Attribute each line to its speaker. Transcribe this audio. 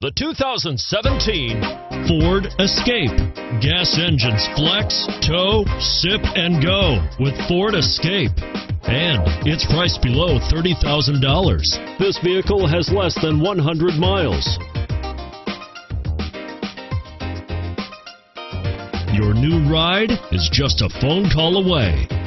Speaker 1: The 2017 Ford Escape. Gas engines flex, tow, sip, and go with Ford Escape. And it's priced below $30,000. This vehicle has less than 100 miles. Your new ride is just a phone call away.